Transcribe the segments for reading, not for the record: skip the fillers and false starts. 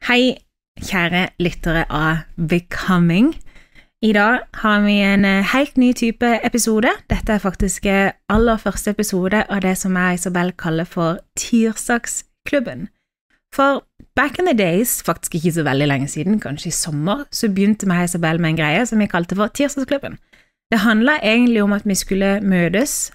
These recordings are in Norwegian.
Hei, kjære lyttere av Becoming. I dag har vi en helt ny type episode. Dette faktisk aller første episode av det som Isabel kaller for Tirsdagsklubben. For back in the days, faktisk ikke så veldig lenge siden, kanskje i sommer, så begynte vi Isabel med en greie som vi kalte for Tirsdagsklubben. Det handlet egentlig om at vi skulle møtes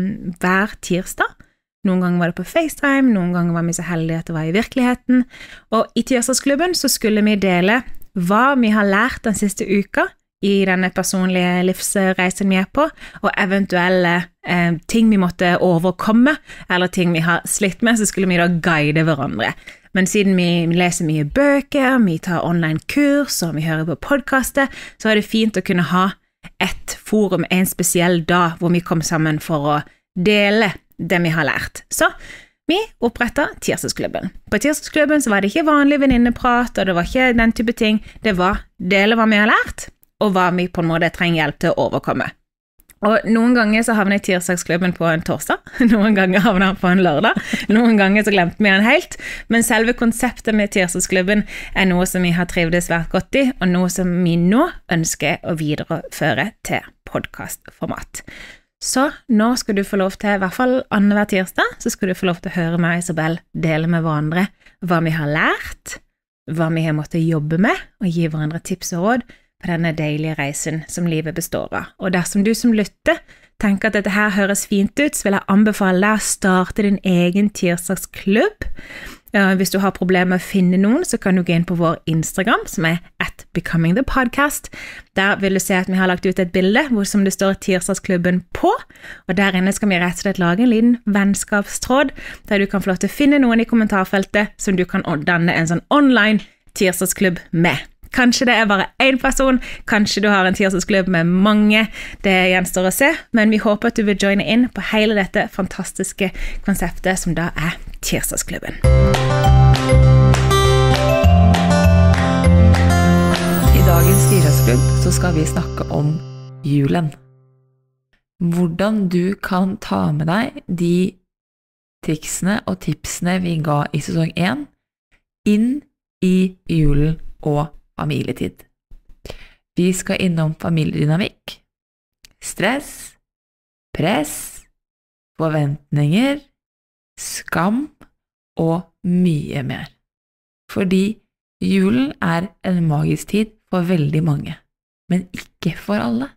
hver tirsdag. Noen ganger var det på FaceTime, noen ganger var vi så heldige at det var i virkeligheten. Og i Tirsdagsklubben så skulle vi dele hva vi har lært den siste uka i denne personlige livsreisen vi på, og eventuelle ting vi måtte overkomme, eller ting vi har slitt med, så skulle vi da guide hverandre. Men siden vi leser mye bøker, vi tar online kurs, og vi hører på podcaster, så er det fint å kunne ha et forum, en spesiell dag, hvor vi kom sammen for å dele det vi har lært. Så vi opprettet Tirsdagsklubben. På Tirsdagsklubben så var det ikke vanlig venninneprat, og det var ikke den type ting. Det var dele hva vi har lært, og hva vi på en måte trenger hjelp til å overkomme. Og noen ganger så havner Tirsdagsklubben på en torsdag, noen ganger havner den på en lørdag, noen ganger så glemte vi den helt, men selve konseptet med Tirsdagsklubben er noe som vi har trivdes svært godt i, og noe som vi nå ønsker å videreføre til podcastformat. Så nå skal du få lov til, i hvert fall annenhver tirsdag, så skal du få lov til å høre meg, Isabel, dele med hverandre hva vi har lært, hva vi har måttet jobbe med, og gi hverandre tips og råd på denne deilige reisen som livet består av. Og dersom du som lytter tenker at dette her høres fint ut, så vil jeg anbefale deg å starte din egen tirsdagsklubb. Hvis du har problemer med å finne noen, så kan du gå inn på vår Instagram, som @becomingthepodcast. Der vil du se at vi har lagt ut et bilde hvor som det står Tirsdagsklubben på, og der inne skal vi rett og slett lage en liten vennskapstråd, der du kan få lov til å finne noen i kommentarfeltet som du kan danne en sånn online tirsdagsklubb med. Kanskje det er bare en person, kanskje du har en tirsdagsklubb med mange, det gjenstår å se, men vi håper at du vil joine inn på hele dette fantastiske konseptet som da er Tirsdagsklubben. I dagens Tirsdagsklubb så skal vi snakke om julen. Hvordan du kan ta med deg de triksene og tipsene vi ga i sesong 1 inn i julen og familietid. Vi skal innom familiedynamikk, stress, press, forventninger, skam og mye mer. Fordi julen er en magisk tid for veldig mange, men ikke for alle.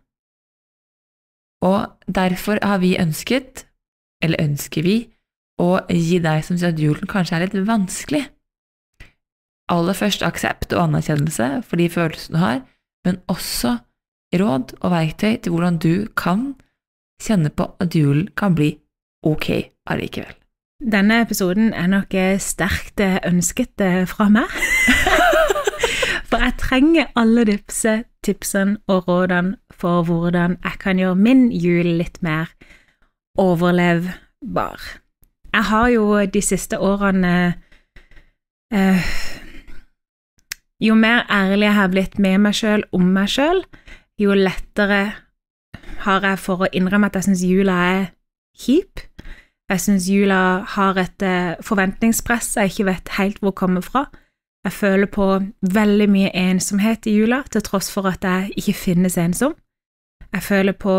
Og derfor har vi ønsket, eller ønsker vi, å gi deg som sier at julen kanskje er litt vanskelig. Aller først aksept og anerkjennelse for de følelsene du har, men også råd og verktøy til hvordan du kan kjenne på at julen kan bli ok allikevel. Denne episoden er nok sterkt ønsket fra meg. For jeg trenger alle disse tipsene og rådene for hvordan jeg kan gjøre min jul litt mer overlevbar. Jeg har jo de siste årene jo mer ærlig jeg har blitt med meg selv, om meg selv, jo lettere har jeg for å innrømme at jeg synes jula er kjip. Jeg synes jula har et forventningspress jeg ikke vet helt hvor kommer fra. Jeg føler på veldig mye ensomhet i jula, til tross for at jeg ikke finnes ensom. Jeg føler på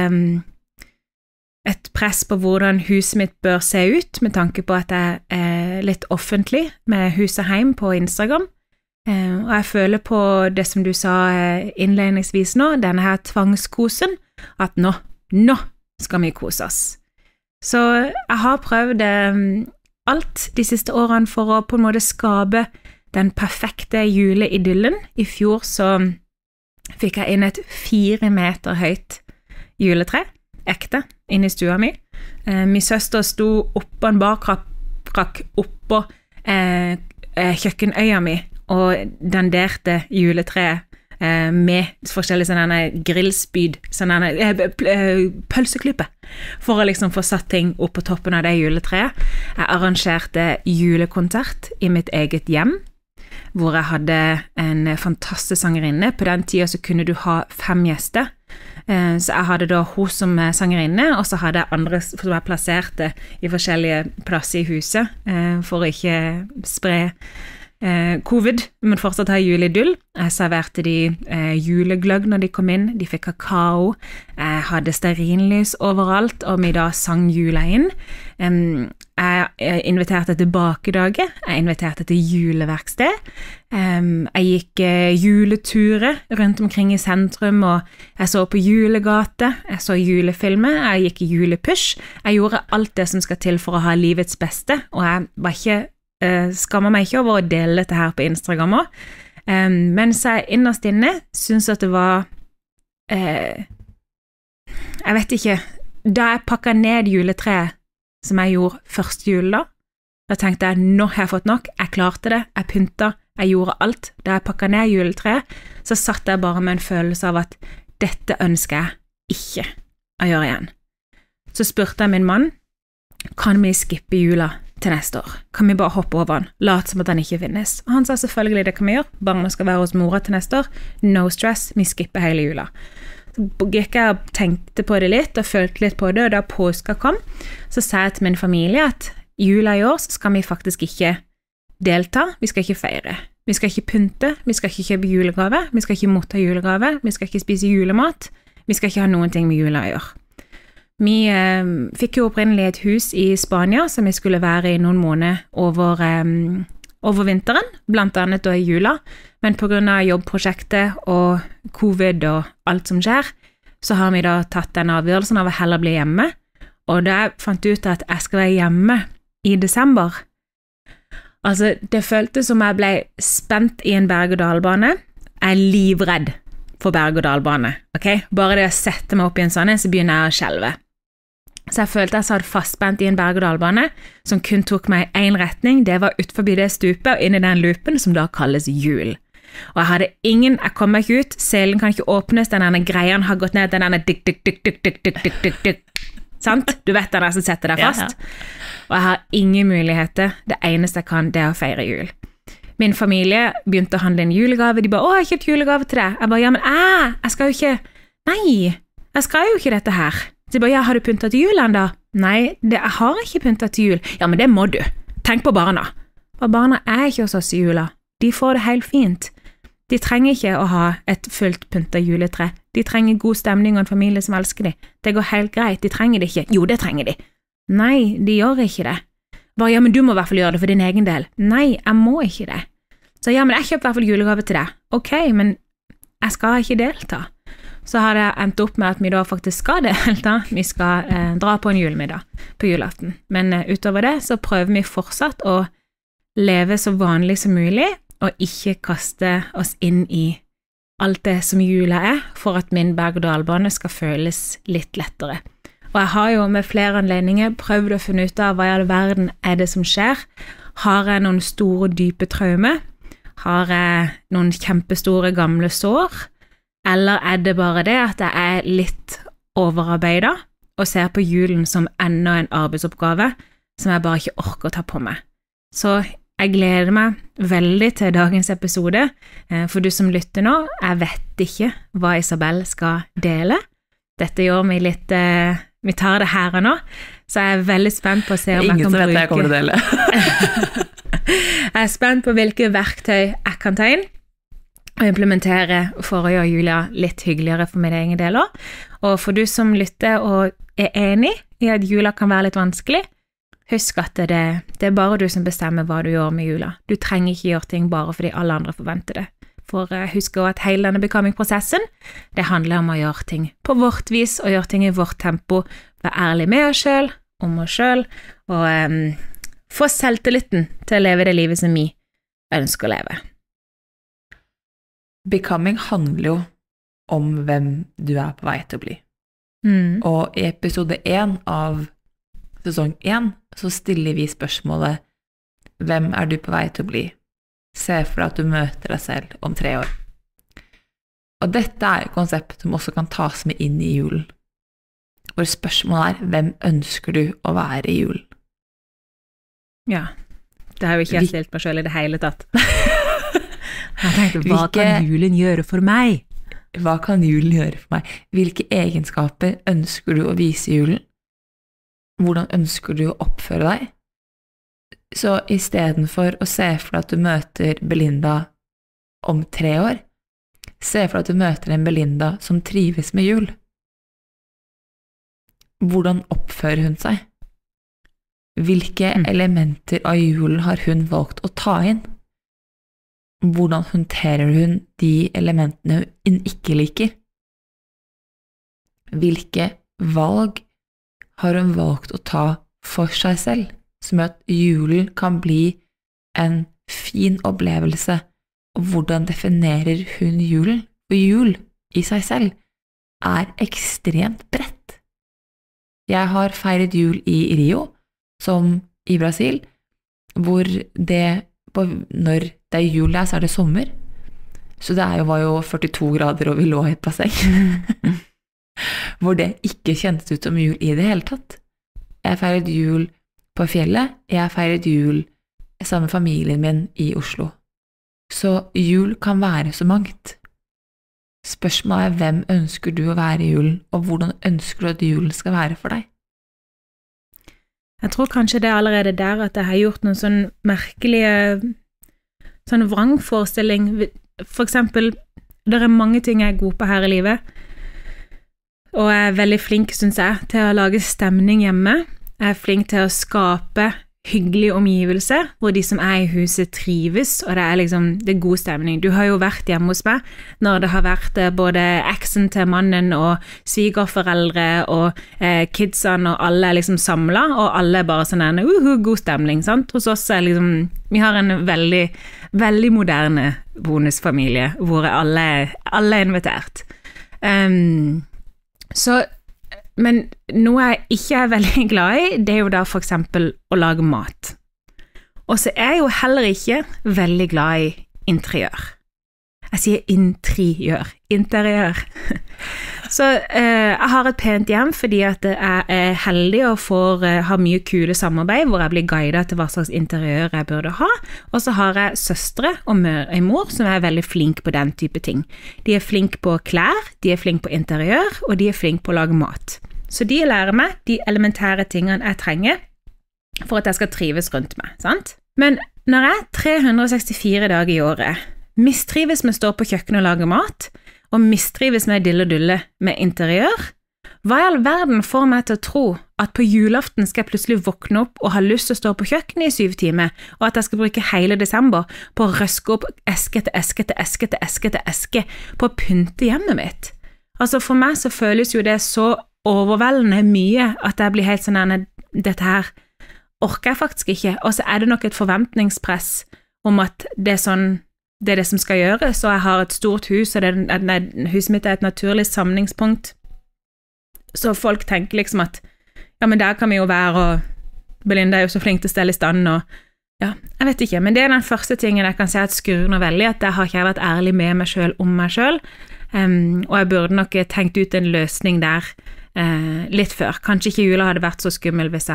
et press på hvordan huset mitt bør se ut, med tanke på at jeg er litt offentlig med huset hjem på Instagram. Og jeg føler på det som du sa innledningsvis nå, denne her tvangskosen, at nå skal vi kose oss. Så jeg har prøvd alt de siste årene for å på en måte skape den perfekte juleidyllen. I fjor så fikk jeg inn et 4 meter høyt juletre, ekte, inn i stua mi. Min søster sto oppå en barkrakk oppå kjøkkenøya mi, og danderte juletreet med forskjellige sånne grillspyd, sånne pølseklype, for å liksom få satt ting opp på toppen av det juletreet. Jeg arrangerte julekonsert i mitt eget hjem, hvor jeg hadde en fantastisk sangerinne. På den tiden så kunne du ha 5 gjester, så jeg hadde da hun som sangerinne, og så hadde jeg andre som jeg plasserte i forskjellige plasser i huset, for å ikke spre covid, men fortsatt ha juleidyll. Jeg serverte de julegløgg når de kom inn, de fikk kakao, jeg hadde stearinlys overalt, og vi da sang jula inn. Jeg inviterte til bakedager, jeg inviterte til juleverksted, jeg gikk juleturer rundt omkring i sentrum, og jeg så på julegate, jeg så julefilmer, jeg gikk i julepush, jeg gjorde alt det som skal til for å ha livets beste, og jeg var ikke skammer meg ikke over å dele dette her på Instagram også. Mens jeg innerst inne synes at det var jeg vet ikke, da jeg pakket ned juletreet som jeg gjorde første jul da tenkte jeg, nå har jeg fått nok, jeg klarte det, jeg pyntet, jeg gjorde alt. Da jeg pakket ned juletreet, så satt jeg bare med en følelse av at dette ønsker jeg ikke å gjøre igjen. Så spurte jeg min mann, kan vi skippe jula til neste år? Kan vi bare hoppe over den? Late som at den ikke finnes. Og han sa selvfølgelig det kan vi gjøre, barna skal være hos mora til neste år, no stress, vi skipper hele jula. Så gikk jeg og tenkte på det litt, og følte litt på det, og da påska kom, så sa jeg til min familie at jula i år så skal vi faktisk ikke delta, vi skal ikke feire. Vi skal ikke pynte, vi skal ikke kjøpe julegave, vi skal ikke motta julegave, vi skal ikke spise julemat, vi skal ikke ha noen ting med jula å gjøre. Vi fikk jo opprinnelig et hus i Spania som vi skulle være i noen måneder over vinteren, blant annet da i jula, men på grunn av jobbprosjektet og covid og alt som skjer, så har vi da tatt den avgjørelsen av å heller bli hjemme, og da jeg fant ut at jeg skal være hjemme i desember, altså det føltes som jeg ble spent i en berg-og-dalbane, jeg er livredd for berg-og-dalbane, ok? Bare det å sette meg opp i en sånn, så begynner jeg å skjelve. Så jeg følte jeg satt fastspent i en berg-og-dalbane som kun tok meg i en retning, det var ut forbi det stupet og inn i den loopen som da kalles jul. Og jeg kom meg ikke ut, selen kan ikke åpnes, denne greien har gått ned, denne dykk, sant? Du vet den der som setter deg fast. Og jeg har ingen muligheter, det eneste jeg kan, det er å feire jul. Min familie begynte å handle en julegave, de bare, jeg har kjøpt julegave til deg. Jeg bare, ja, men jeg skal jo ikke, nei, jeg skal jo ikke dette her. Så jeg bare, ja, har du pyntet til jul enda? Nei, jeg har ikke pyntet til jul. Ja, men det må du. Tenk på barna. Og barna er ikke hos oss i jula. De får det helt fint. De trenger ikke å ha et fullt pyntet juletre. De trenger god stemning og en familie som elsker dem. Det går helt greit. De trenger det ikke. Jo, det trenger de. Nei, de gjør ikke det. Bare, ja, men du må i hvert fall gjøre det for din egen del. Nei, jeg må ikke det. Så ja, men jeg kjøper i hvert fall julegave til deg. Ok, men jeg skal ikke delta. Så har det endt opp med at vi da faktisk skal delta. Vi skal dra på en julemiddag på julaften. Men utover det så prøver vi fortsatt å leve så vanlig som mulig, og ikke kaste oss inn i alt det som jula er, for at min berg-og-dalbane skal føles litt lettere. Og jeg har jo med flere anledninger prøvd å finne ut av hva i all verden er det som skjer. Har jeg noen store, dype traumer? Har jeg noen kjempestore gamle sår? Eller er det bare det at jeg er litt overarbeidet og ser på julen som enda en arbeidsoppgave som jeg bare ikke orker å ta på meg. Så jeg gleder meg veldig til dagens episode. For du som lytter nå, jeg vet ikke hva Isabel skal dele. Dette gjør vi litt, vi tar det her og nå, så jeg er veldig spent på å se om jeg kan bruke... Ingen som vet hva jeg kommer til å dele. Jeg er spent på hvilke verktøy jeg kan ta inn, og implementere for å gjøre jula litt hyggeligere for min egen del også. Og for du som lytter og er enig i at jula kan være litt vanskelig, husk at det er bare du som bestemmer hva du gjør med jula. Du trenger ikke gjøre ting bare fordi alle andre forventer det. For husk også at hele denne becoming-prosessen, det handler om å gjøre ting på vårt vis, og gjøre ting i vårt tempo, være ærlig med oss selv, om oss selv, og få selvtilliten til å leve det livet som vi ønsker å leve. Becoming handler jo om hvem du er på vei til å bli. Og i episode 1 av sesong 1 så stiller vi spørsmålet hvem er du på vei til å bli? Se for deg at du møter deg selv om 3 år. Og dette er et konsept som også kan tas med inn i julen. Hvor spørsmålet er hvem ønsker du å være i julen? Ja, det har jo ikke jeg stilt meg selv i det hele tatt. Jeg tenkte, hva kan julen gjøre for meg? Hva kan julen gjøre for meg? Hvilke egenskaper ønsker du å vise i julen? Hvordan ønsker du å oppføre deg? Så I stedet for å se for deg at du møter Belinda om 3 år, se for deg at du møter en Belinda som trives med jul. Hvordan oppfører hun seg? Hvilke elementer av julen har hun valgt å ta inn? Hvordan håndterer hun de elementene hun ikke liker? Hvilke valg har hun valgt å ta for seg selv, som gjør at julen kan bli en fin opplevelse, og hvordan definerer hun julen? For jul i seg selv ekstremt bredt. Jeg har feiret jul i Rio, som i Brasil, hvor når det jul der, så det sommer. Så det var jo 42 grader, og vi lå i et basseng. Hvor det ikke kjentes ut som jul i det hele tatt. Jeg feiret jul på fjellet, jeg feiret jul sammen med familien min i Oslo. Så jul kan være så mangt. Spørsmålet hvem ønsker du å være i julen, og hvordan ønsker du at julen skal være for deg? Jeg tror kanskje det allerede der at jeg har gjort noen sånn merkelige sånn vrangforestilling. For eksempel, det mange ting jeg god på her i livet, og jeg veldig flink, synes jeg, til å lage stemning hjemme. Jeg flink til å skape hyggelige omgivelser, hvor de som i huset trives, og det liksom det god stemning. Du har jo vært hjemme hos meg når det har vært både eksen til mannen og svigerforeldre og kidsene, og alle liksom samlet, og alle bare sånn god stemning, sant? Hos oss liksom, vi har en veldig, veldig moderne bonusfamilie, hvor alle invitert. Men noe jeg ikke veldig glad i, det jo da for eksempel å lage mat. Og så jeg jo heller ikke veldig glad i interiør. Jeg sier interiør. Så jeg har et pent hjem fordi at jeg heldig og har mye kule samarbeid, hvor jeg blir guidet til hva slags interiør jeg burde ha. Og så har jeg søstre og en mor som veldig flink på den type ting. De flink på klær, de flink på interiør, og de flink på å lage mat. Så de lærer meg de elementære tingene jeg trenger for at jeg skal trives rundt meg, sant? Men når jeg 364 dager i året mistrives med å stå på kjøkkenet og lage mat, og mistrives med dille og dulle med interiør, hva i all verden får meg til å tro at på julaften skal jeg plutselig våkne opp og ha lyst til å stå på kjøkkenet i 7 timer, og at jeg skal bruke hele desember på å røske opp eske til eske til eske til eske til eske på å pynte hjemmet mitt? Altså for meg så føles jo det så overveldende mye at jeg blir helt sånn, dette her orker jeg faktisk ikke, og så det nok et forventningspress om at det sånn, det det som skal gjøres, og jeg har et stort hus, og huset mitt et naturlig samlingspunkt, så folk tenker liksom at, ja, men der kan vi jo være, og Belinda jo så flink til å stelle i stand, og ja, jeg vet ikke, men det den første tingen jeg kan si at skurrer noe veldig, at det har ikke jeg vært ærlig med meg selv om meg selv, og jeg burde nok tenkt ut en løsning der litt før. Kanskje ikke jula hadde vært så skummel hvis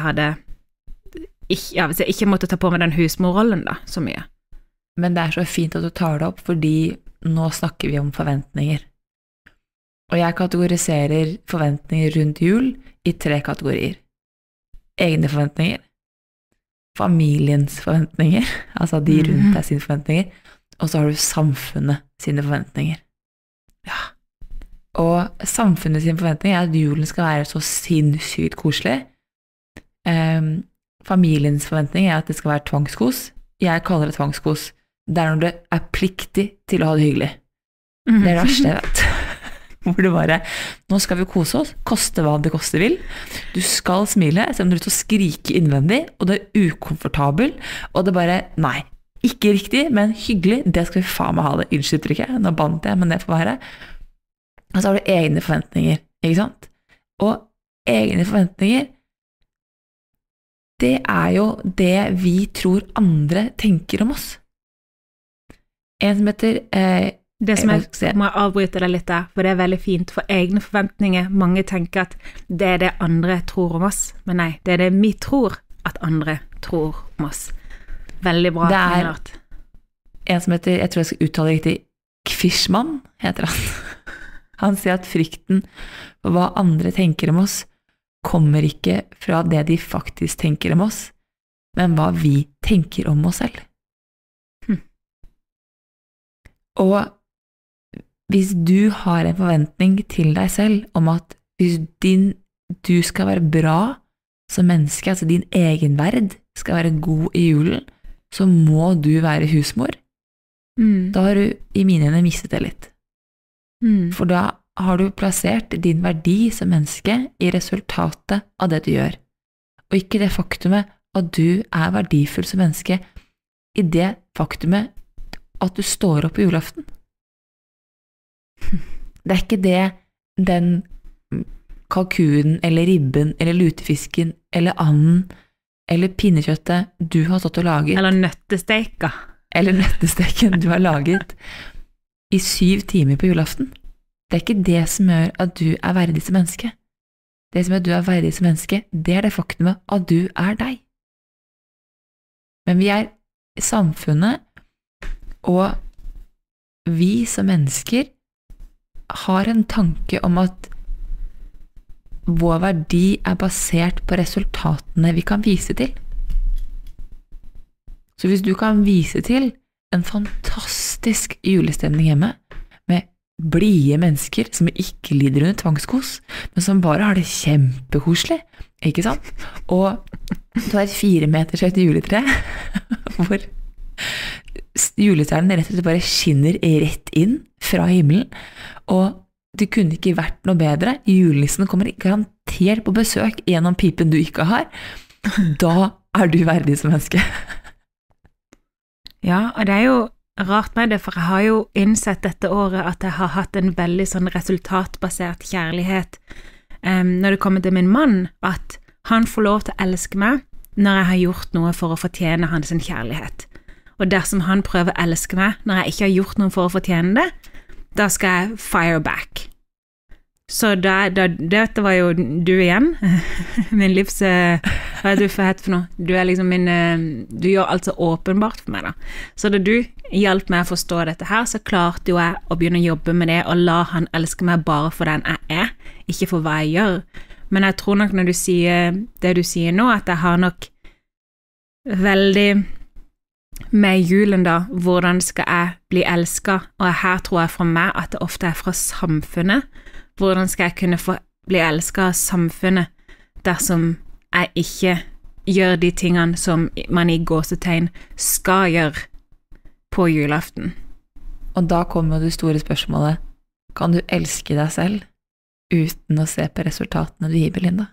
jeg ikke måtte ta på meg den husmorrollen da, så mye. Men det så fint at du tar det opp, fordi nå snakker vi om forventninger. Og jeg kategoriserer forventninger rundt jul i 3 kategorier. Egne forventninger, familiens forventninger, altså de rundt deg sine forventninger, og så har du samfunnet sine forventninger. Ja. Og samfunnet sine forventninger at julen skal være så sinnssykt koselig. Familiens forventninger at det skal være tvangskos. Jeg kaller det tvangskos. Det når det pliktig til å ha det hyggelig. Det det verste jeg vet. Hvor det bare, nå skal vi kose oss, koste hva det koste vil. Du skal smile, selv om du til å skrike innvendig, og det ukomfortabel, og det bare, nei, ikke riktig, men hyggelig, det skal vi faen meg ha det. Unnskyld uttrykket, nå bandt jeg, men det får være. Og så har du egne forventninger, ikke sant? Og egne forventninger, det jo det vi tror andre tenker om oss. En som heter det som jeg må avbryte deg litt der, for det veldig fint, for egne forventninger, mange tenker at det det andre tror om oss, men nei, det det vi tror at andre tror om oss. Veldig bra. Det en som heter, jeg tror jeg skal uttale riktig, Kvishman heter han. Han sier at frykten for hva andre tenker om oss kommer ikke fra det de faktisk tenker om oss, men hva vi tenker om oss selv. Og hvis du har en forventning til deg selv om at hvis du skal være bra som menneske, altså din egenverd skal være god i julen, så må du være husmor. Da har du i mine øyne mistet det litt. For da har du plassert din verdi som menneske i resultatet av det du gjør, og ikke det faktumet at du er verdifull som menneske i det faktumet at du står opp på julaften. Det er ikke det den kalkunen, eller ribben, eller lutefisken, eller anden, eller pinnekjøttet du har stått og laget. Eller nøttesteika. Eller nøttesteken du har laget i 7 timer på julaften. Det er ikke det som gjør at du er verdig som menneske. Det som gjør at du er verdig som menneske, det er det faktumet at du er deg. Men vi er samfunnet, og vi som mennesker har en tanke om at vår verdi er basert på resultatene vi kan vise til. Så hvis du kan vise til en fantastisk julestemning hjemme, med blide mennesker som ikke lider under tvangskos, men som bare har det kjempekoselig, ikke sant? Og du har et 4 meters høyt juletre, hvor julestjernen rett og slett bare skinner rett inn fra himmelen, og det kunne ikke vært noe bedre. Julenissen kommer garantert på besøk gjennom pipen du ikke har. Da er du verdig som menneske. Ja, og det er jo rart med det, for jeg har jo innsett dette året at jeg har hatt en veldig sånn resultatbasert kjærlighet når det kommer til min mann, at han får lov til å elske meg når jeg har gjort noe for å fortjene hans kjærlighet. Og dersom han prøver å elske meg når jeg ikke har gjort noe for å fortjene det, da skal jeg fire back. Så dette var jo du igjen, min livs, hva er du for het for noe? Du er liksom du gjør alt så åpenbart for meg da. Så da du hjalp meg å forstå dette her, så klarte jo jeg å begynne å jobbe med det, og la han elske meg bare for den jeg er, ikke for hva jeg gjør. Men jeg tror nok når du sier det du sier nå, at jeg har nok veldig med julen da, hvordan skal jeg bli elsket? Og her tror jeg fra meg at det ofte er fra samfunnet. Hvordan skal jeg kunne bli elsket av samfunnet dersom jeg ikke gjør de tingene som man i gåsetegn skal gjøre på julaften? Og da kommer det store spørsmålet, kan du elske deg selv uten å se på resultatene du gir, Belinda?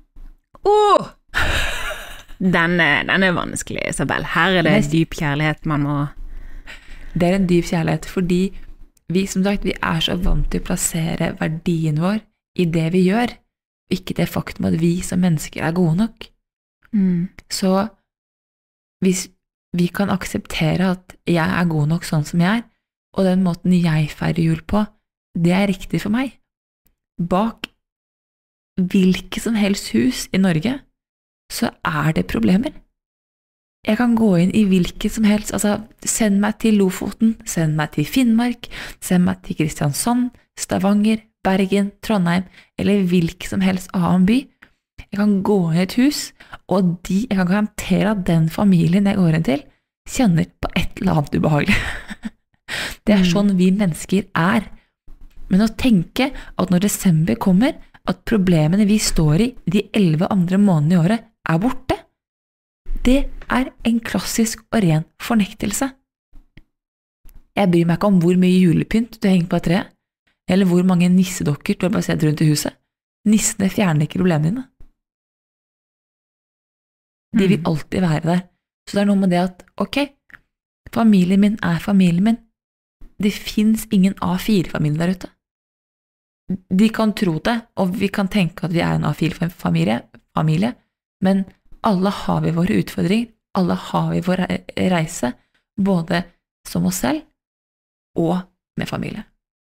Den er vanskelig, Isabel. Her er det dyp kjærlighet man må... Det er en dyp kjærlighet, fordi vi, som sagt, vi er så vant til å plassere verdien vår i det vi gjør, ikke det faktum at vi som mennesker er gode nok. Så hvis vi kan akseptere at jeg er god nok sånn som jeg er, og den måten jeg feirer jul på, det er riktig for meg. Bak hvilket som helst hus i Norge, så er det problemer. Jeg kan gå inn i hvilket som helst, altså send meg til Lofoten, send meg til Finnmark, send meg til Kristiansand, Stavanger, Bergen, Trondheim, eller hvilken som helst annen by. Jeg kan gå inn i et hus, og jeg kan garantere at den familien jeg går inn til, kjenner på et eller annet ubehagelig. Det er sånn vi mennesker er. Men å tenke at når desember kommer, at problemene vi står i de 11 andre månedene i året er borte, det er en klassisk og ren fornektelse. Jeg bryr meg ikke om hvor mye julepynt du henger på et tre, eller hvor mange nissedokker du har basert rundt i huset. Nissene fjerner ikke problemene dine. De vil alltid være der. Så det er noe med det at, ok, familien min er familien min. Det finnes ingen A4-familie der ute. De kan tro det, og vi kan tenke at vi er en A4-familie, men alle har vi våre utfordringer, alle har vi vår reise, både som oss selv og med familie.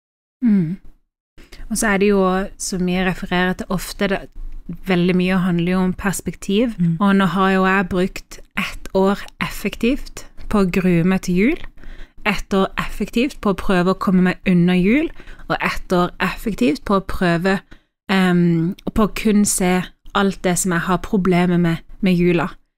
Og så er det jo, som jeg refererer til ofte, veldig mye handler jo om perspektiv, og nå har jo jeg brukt 1 år effektivt på å grue meg til jul, 1 år effektivt på å prøve å komme meg unna jul, og 1 år effektivt på å prøve på å kun se alt det som jeg har problemer med jula.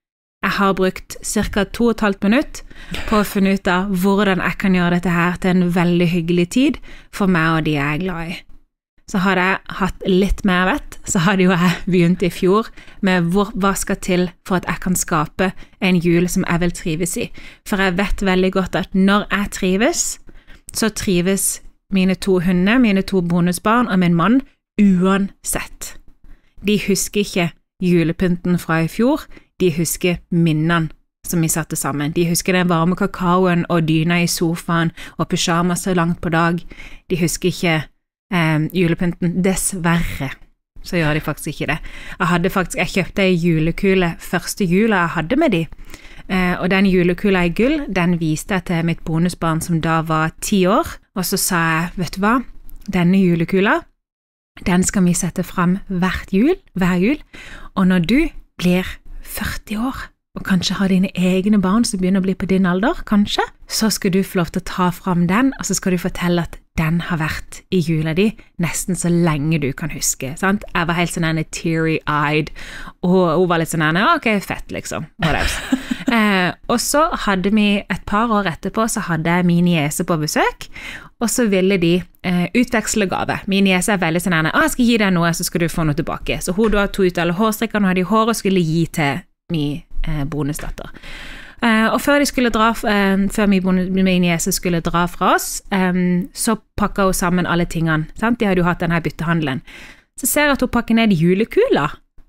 Jeg har brukt ca. 2,5 minutter på å finne ut av hvordan jeg kan gjøre dette her til en veldig hyggelig tid for meg og de jeg er glad i. Så hadde jeg hatt litt mer vett, så hadde jo jeg begynt i fjor med hva skal til for at jeg kan skape en jul som jeg vil trives i. For jeg vet veldig godt at når jeg trives, så trives mine 2 hunder, mine 2 bonusbarn og min mann uansett. De husker ikke julepynten fra i fjor, de husker minnene som vi satte sammen. De husker den varme kakaoen og dyna i sofaen og pyjamas så langt på dag. De husker ikke julepynten. Dessverre så gjør de faktisk ikke det. Jeg kjøpte en julekule første jula jeg hadde med de, og den julekula i gull, den viste jeg til mitt bonusbarn som da var 10 år, og så sa jeg, vet du hva, denne julekula, den skal vi sette frem hver jul, og når du blir 40 år, og kanskje har dine egne barn som begynner å bli på din alder, kanskje, så skal du få lov til å ta frem den, og så skal du fortelle at den har vært i jula di nesten så lenge du kan huske, sant? Jeg var helt sånn teary-eyed, og hun var litt sånn, ok, fett liksom, og så hadde vi et par år etterpå, så hadde jeg min niese på besøk, og så ville de utveksle gave. Min niese veldig sånn, jeg skal gi deg noe, så skal du få noe tilbake. Så hun da tog ut alle hårstrikkene og hadde i hår og skulle gi til min bonusdatter. Og før min niese skulle dra fra oss, så pakket hun sammen alle tingene. Sant? De hadde jo hatt denne byttehandelen. Så ser jeg at hun pakker ned julekula.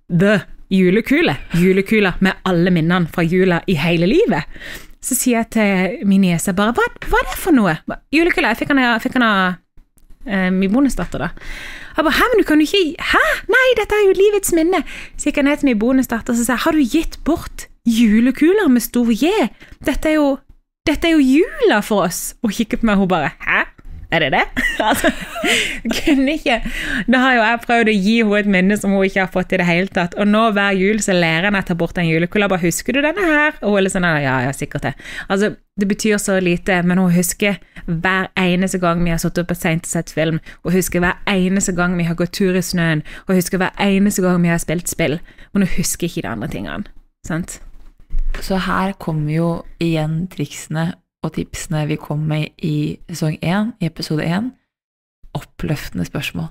Julekula med alle minnene fra jula i hele livet. Så sier jeg til min niese bare, hva er det for noe? Julekula, jeg fikk han av min bonusdatter da. Jeg bare, men du kan jo ikke, Nei, dette er jo livets minne. Så gikk jeg ned til min bonusdatter og sa, har du gitt bort julekuler med stor J? Dette er jo jula for oss. Og kikket på meg, hun bare, Er det det? Altså, kunne ikke. Da har jo jeg prøvd å gi henne et minne som hun ikke har fått i det hele tatt. Og nå hver jul så lærer jeg å ta bort en julekula. Bare, husker du denne her? Og hun er litt sånn, ja, sikkert det. Altså, det betyr så lite, men hun husker hver eneste gang vi har satt opp et sent og sett film. Hun husker hver eneste gang vi har gått tur i snøen. Hun husker hver eneste gang vi har spilt spill. Men hun husker ikke de andre tingene. Sant? Så her kommer jo igjen triksene og tipsene vi kom med i sesong 1, i episode 1, oppløftende spørsmål.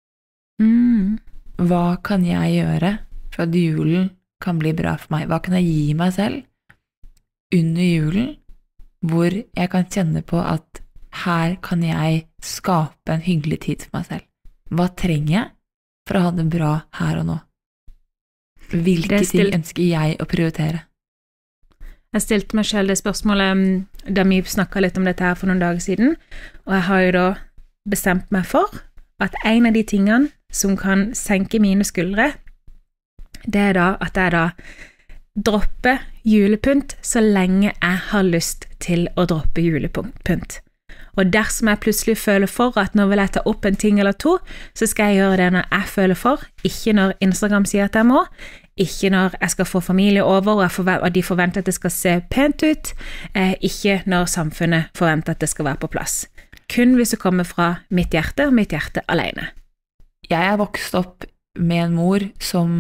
Hva kan jeg gjøre for at julen kan bli bra for meg? Hva kan jeg gi meg selv under julen, hvor jeg kan kjenne på at her kan jeg skape en hyggelig tid for meg selv? Hva trenger jeg for å ha det bra her og nå? Hvilke ting ønsker jeg å prioritere? Jeg stilte meg selv det spørsmålet da vi snakket litt om dette her for noen dager siden, og jeg har jo da bestemt meg for at en av de tingene som kan senke mine skuldre, det er da at jeg da dropper julepynt så lenge jeg har lyst til å droppe julepynt. Og dersom jeg plutselig føler for at nå vil jeg ta opp en ting eller to, så skal jeg gjøre det når jeg føler for, ikke når Instagram sier at jeg må, ikke når jeg skal få familie over og de forventer at det skal se pent ut, ikke når samfunnet forventer at det skal være på plass. Kun hvis det kommer fra mitt hjerte og mitt hjerte alene. Jeg er vokst opp med en mor som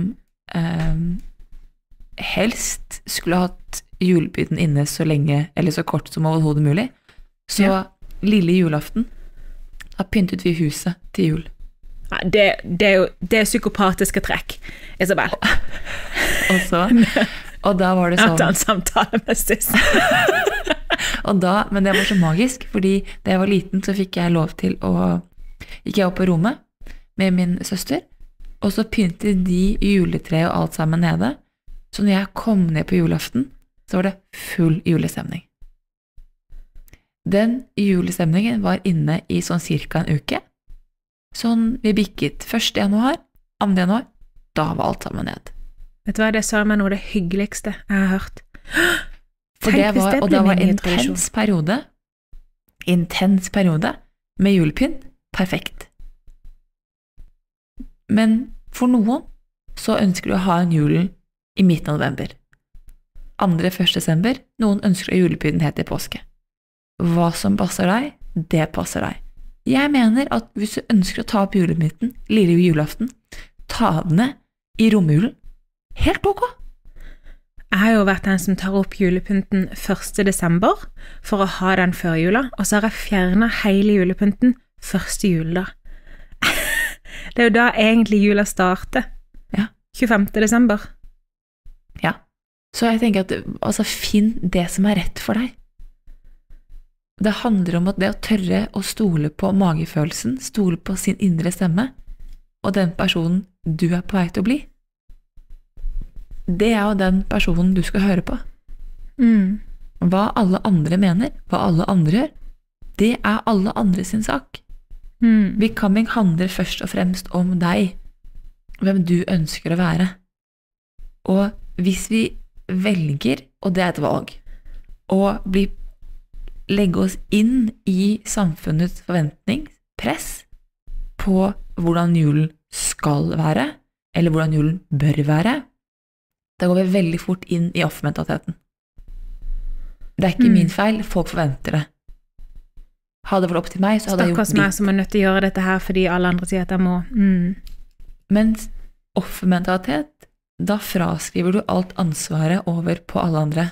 helst skulle hatt julepynten inne så lenge, eller så kort som overhodet mulig. Så lille julaften har pyntet vi huset til jul. Ja, det er psykopatiske trekk, Isabel. Og da var det sånn... Jeg tar en samtale med Stis. Men det var så magisk, fordi da jeg var liten så fikk jeg lov til gikk jeg opp på rommet med min søster, og så pyntet de juletreet og alt sammen nede. Så når jeg kom ned på julaften, så var det full julestemning. Den julestemningen var inne i sånn cirka en uke. Sånn vi bikket 1. januar, 2. januar, da var alt sammen ned. Vet du hva, det sa meg noe av det hyggeligste jeg har hørt. Og det var en intens periode med julepynt, perfekt. Men for noen så ønsker du å ha en julen i midten av november. 2.–1. desember, noen ønsker å julepynten helt til påske. Hva som passer deg, det passer deg. Jeg mener at hvis du ønsker å ta opp julepynten, lille julaften, ta den ned i romjulen. Helt ok. Jeg har jo vært den som tar opp julepynten 1. desember for å ha den før jula, og så har jeg fjernet hele julepynten 1. juledag. Det er jo da egentlig jula starter. Ja. 25. desember. Ja. Så jeg tenker at, altså, finn det som er rett for deg. Det handler om at det å tørre å stole på magefølelsen, stole på sin indre stemme, og den personen du er på vei til å bli. Det er jo den personen du skal høre på. Hva alle andre mener, hva alle andre gjør, det er alle andre sin sak. Becoming handler først og fremst om deg, hvem du ønsker å være. Og hvis vi velger, og det er et valg, å legge oss inn i samfunnets forventning, press på hvordan julen skal være, eller hvordan julen bør være, da går vi veldig fort inn i offermentaliteten. Det er ikke min feil, folk forventer det. Hadde det vært opp til meg, så hadde jeg gjort Stakkars meg som er nødt til å gjøre dette her fordi alle andre sier at jeg må. Mens offermentalitet, da fraskriver du alt ansvaret over på alle andre.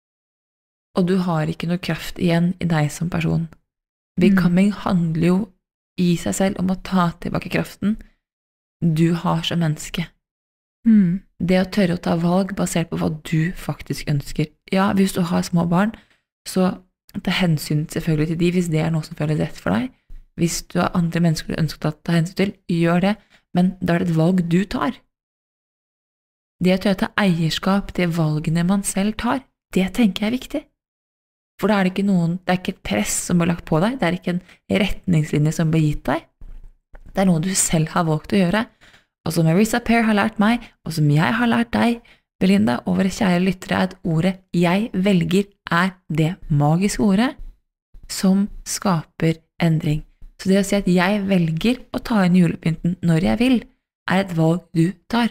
Og du har ikke noe kraft igjen i deg som person. Becoming handler jo i seg selv om å ta tilbake kraften du har som menneske. Det å tørre å ta valg basert på hva du faktisk ønsker. Ja, hvis du har små barn, så ta hensyn selvfølgelig til de hvis det er noe som føles rett for deg. Hvis du har andre mennesker du ønsker å ta hensyn til, gjør det, men da er det et valg du tar. Det å tørre å ta eierskap til valgene man selv tar, det tenker jeg er viktig. For da er det ikke et press som blir lagt på deg, det er ikke en retningslinje som blir gitt deg. Det er noe du selv har valgt å gjøre, og som Marisa Peer har lært meg, og som jeg har lært deg, Belinda, og våre kjære lyttere, er at ordet «jeg velger» er det magiske ordet som skaper endring. Så det å si at jeg velger å ta inn julepynten når jeg vil, er et valg du tar.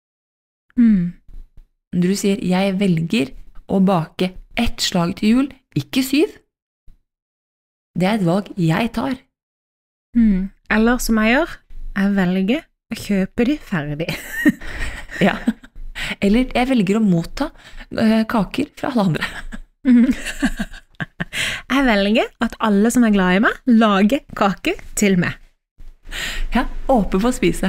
Når du sier «jeg velger å bake ett slag til jul», ikke 7, det er et valg jeg tar. Eller som jeg gjør, jeg velger å kjøpe de ferdig. Ja. Eller jeg velger å motta kaker fra alle andre. Jeg velger at alle som er glad i meg, lager kaker til meg. Ja, åpen for å spise.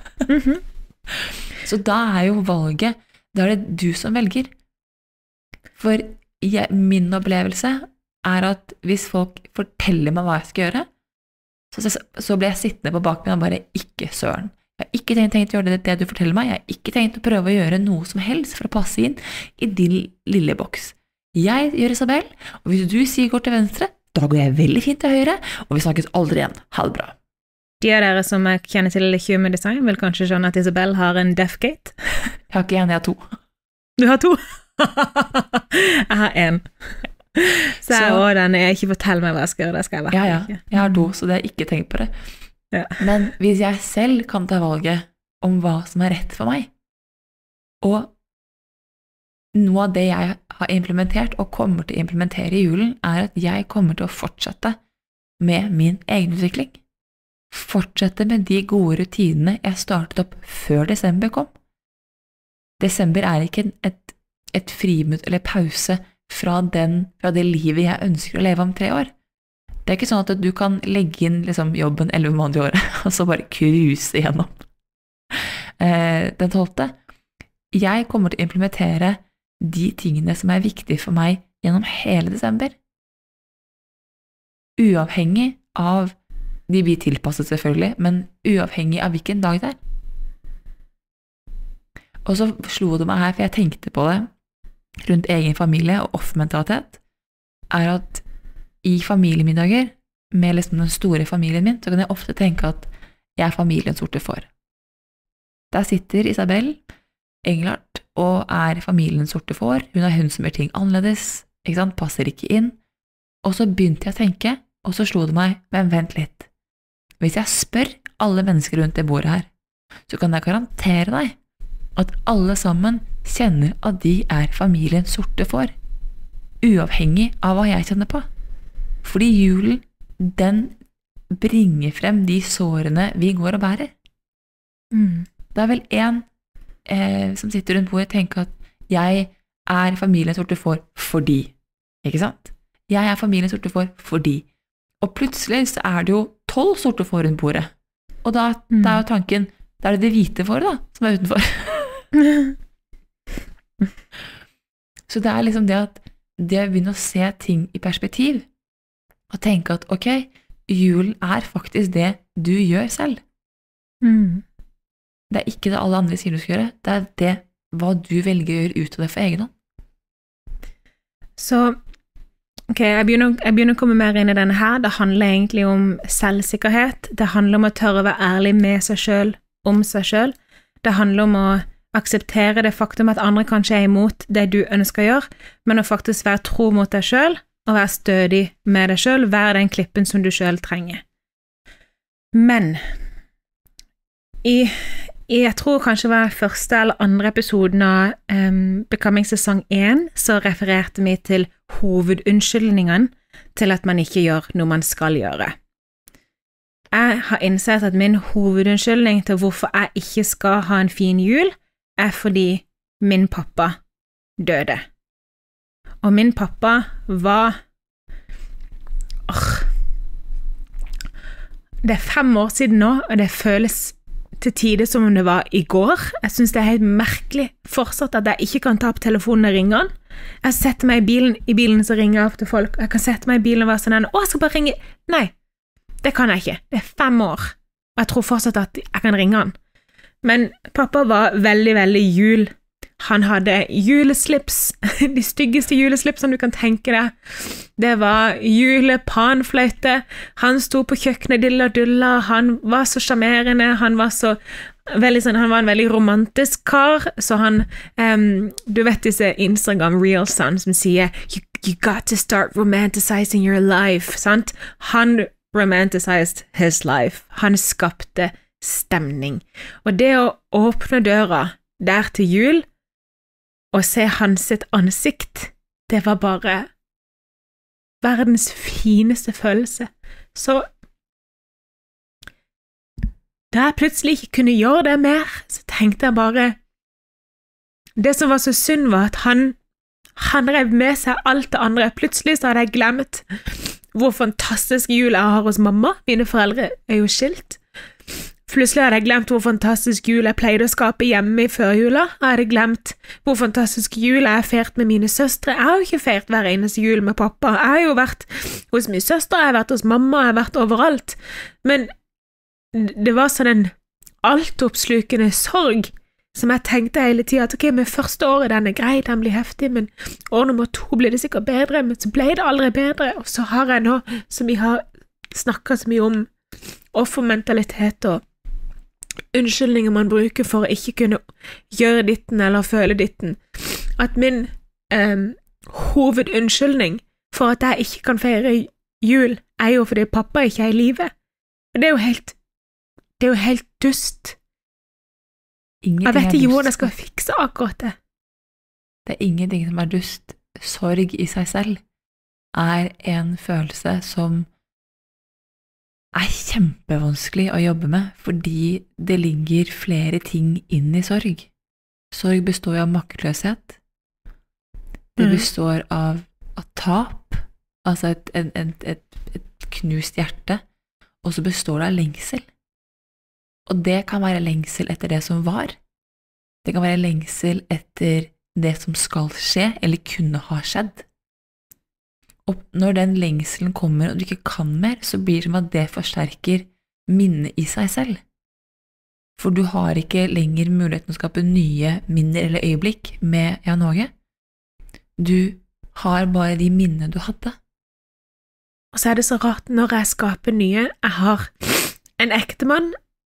Så da er jo valget, da er det du som velger. For min opplevelse er at hvis folk forteller meg hva jeg skal gjøre, så blir jeg sittende på bakben og bare ikke søren. Jeg har ikke tenkt å gjøre det du forteller meg, jeg har ikke tenkt å prøve å gjøre noe som helst for å passe inn i din lille boks. Jeg gjør Isabel, og hvis du sier går til venstre, da går jeg veldig fint til høyre, og vi snakkes aldri igjen. Ha det bra. De av dere som kjenner til human design vil kanskje skjønne at Isabel har en death gate. Jeg har ikke en, jeg har 2. Du har 2? Jeg har 1. Så jeg også den, jeg ikke fortell meg hva jeg skal gjøre, det skal jeg være. Ja, jeg har 2, så det har jeg ikke tenkt på det. Ja. Men hvis jeg selv kan ta valget om hva som er rett for meg, og noe av det jeg har implementert og kommer til å implementere i julen, er at jeg kommer til å fortsette med min egen utvikling. Fortsette med de gode rutinene jeg startet opp før desember kom. Desember er ikke et friminutt eller pause fra det livet jeg ønsker å leve om 3 år. Det er ikke sånn at du kan legge inn jobben 11 måneder i året, og så bare kruse igjennom. Den 12. Jeg kommer til å implementere de tingene som er viktige for meg gjennom hele desember. Uavhengig av, de blir tilpasset selvfølgelig, men uavhengig av hvilken dag det er. Og så slo det meg her, for jeg tenkte på det, rundt egen familie og offermentalitet, er at i familiemiddager, med den store familien min, så kan jeg ofte tenke at jeg er familiens sorte får. Der sitter Isabel Englert og er familiens sorte får. Hun er hun som gjør ting annerledes, ikke sant? Passer ikke inn. Og så begynte jeg å tenke, og så slo det meg, men vent litt. Hvis jeg spør alle mennesker rundt det bordet her, så kan jeg garantere deg at alle sammen kjenner at de er familiens sorte får, uavhengig av hva jeg kjenner på. Fordi julen, den bringer frem de sårene vi går og bærer. Det er vel en som sitter rundt bordet og tenker at jeg er familien sorte får fordi. Ikke sant? Jeg er familien sorte får fordi. Og plutselig så er det jo 12 sorte får rundt bordet. Og da er jo tanken, da er det hvite får da, som er utenfor. Så det er liksom det at det å begynne å se ting i perspektiv, og tenke at ok, julen er faktisk det du gjør selv. Det er ikke det alle andre sier du skal gjøre, det er det hva du velger å gjøre ut av det for egen hånd. Så, ok, jeg begynner å komme mer inn i denne her. Det handler egentlig om selvsikkerhet. Det handler om å tørre å være ærlig med seg selv, om seg selv. Det handler om å akseptere det faktum at andre kanskje er imot det du ønsker å gjøre, men å faktisk være tro mot deg selv, og være stødig med deg selv, være den klippen som du selv trenger. Men, jeg tror kanskje det var første eller andre episoden av Becoming sesong 1, så refererte vi til hovedunnskyldningen til at man ikke gjør noe man skal gjøre. Jeg har innsett at min hovedunnskyldning til hvorfor jeg ikke skal ha en fin jul, er fordi min pappa døde. Og min pappa var... Det er 5 år siden nå, og det føles til tider som om det var i går. Jeg synes det er helt merkelig fortsatt at jeg ikke kan ta opp telefonen og ringe han. Jeg setter meg i bilen så ringer jeg opp til folk. Jeg kan sette meg i bilen og være sånn, jeg skal bare ringe. Nei, det kan jeg ikke. Det er 5 år. Og jeg tror fortsatt at jeg kan ringe han. Men pappa var veldig, veldig jul. Han hadde juleslips, de styggeste juleslipsene du kan tenke deg. Det var julepanfløyte. Han sto på kjøkkenet dilla dulla. Han var så charmerende. Han var en veldig romantisk kar. Så han, du vet disse Instagram reelsene som sier you got to start romanticizing your life, sant? Han romanticized his life. Han skapte stemning. Og det å åpne døra der til jul og se hans sitt ansikt, det var bare verdens fineste følelse. Så da jeg plutselig ikke kunne gjøre det mer, så tenkte jeg bare, det som var så synd var at han rev med seg alt det andre. Plutselig så hadde jeg glemt hvor fantastisk jul jeg har hos mamma. Mine foreldre er jo skilt. Plutselig hadde jeg glemt hvor fantastisk jul jeg pleide å skape hjemme i førjula. Jeg hadde glemt hvor fantastisk jul jeg har feirt med mine søstre. Jeg har jo ikke feirt hver eneste jul med pappa. Jeg har jo vært hos min søster, jeg har vært hos mamma, jeg har vært overalt. Men det var sånn en altoppslukende sorg som jeg tenkte hele tiden at ok, med første året den er grei, den blir heftig, men år nummer 2 blir det sikkert bedre, men så ble det aldri bedre. Og så har jeg nå, som vi har snakket så mye om, offermentalitet og unnskyldninger man bruker for å ikke kunne gjøre ditten eller føle ditten. At min hovedunnskyldning for at jeg ikke kan feire jul er jo fordi pappa ikke er i live. Og det er jo helt dust. Jeg vet ikke hvordan jeg skal fikse akkurat det. Det er ingenting som er dust. Sorg i seg selv er en følelse som er kjempevanskelig å jobbe med, fordi det ligger flere ting inn i sorg. Sorg består av maktløshet. Det består av tap, altså et knust hjerte, og så består det av lengsel. Og det kan være lengsel etter det som var. Det kan være lengsel etter det som skal skje, eller kunne ha skjedd. Og når den lengselen kommer og du ikke kan mer, så blir det som at det forsterker minnet i seg selv. For du har ikke lenger muligheten å skape nye minner eller øyeblikk med Jan Åge. Du har bare de minnene du hadde. Og så er det så rart når jeg skaper nye. Jeg har en ektemann,